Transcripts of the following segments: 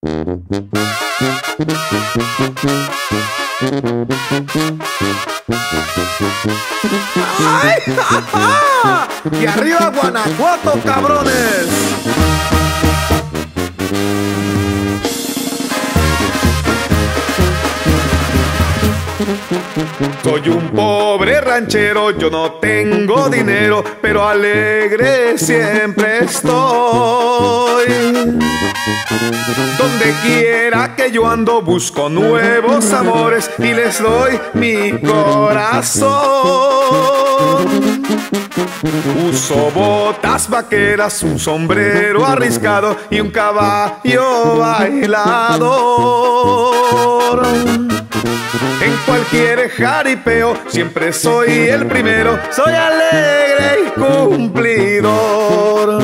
¡Ay! ¡Ja, ja! ¡Y arriba Guanajuato, cabrones! Soy un pobre ranchero, yo no tengo dinero, pero alegre siempre estoy. Donde quiera que yo ando busco nuevos amores y les doy mi corazón. Uso botas vaqueras, un sombrero arriscado y un caballo bailador. En cualquier jaripeo siempre soy el primero, soy alegre y cumplidor.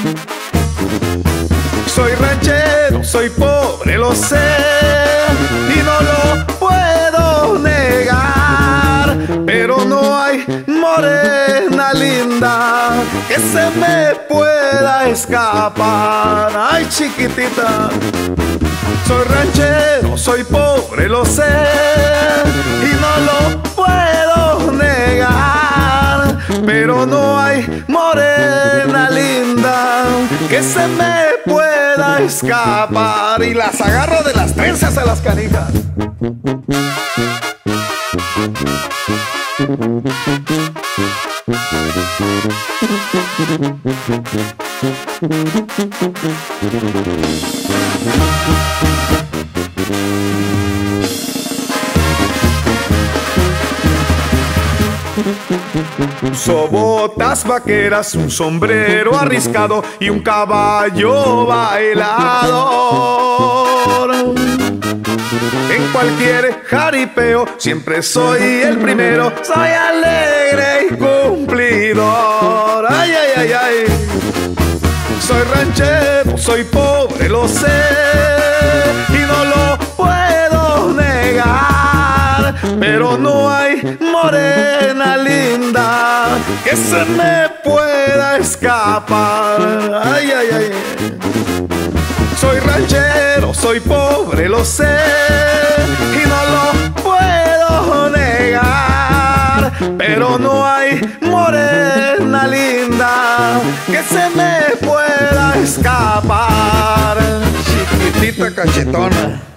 Soy ranchero, soy pobre, lo sé, y no lo puedo negar, pero no hay morena linda que se me pueda escapar. Ay, chiquitita. Soy ranchero, soy pobre, lo sé, y no lo puedo negar, pero no hay morena linda que se me pueda escapar. Y las agarro de las trenzas a las canijas. Uso botas vaqueras, un sombrero arriscado y un caballo bailador. En cualquier jaripeo siempre soy el primero, soy alegre y cumplidor. Ay, ay, ay, ay. Soy ranchero, soy pobre, lo sé, y no lo puedo negar, pero no hay morena linda que se me pueda escapar. Ay, ay, ay. Soy ranchero, soy pobre, lo sé, y no lo puedo negar, pero no hay morena linda que se me pueda escapar. Chiquitita cachetona.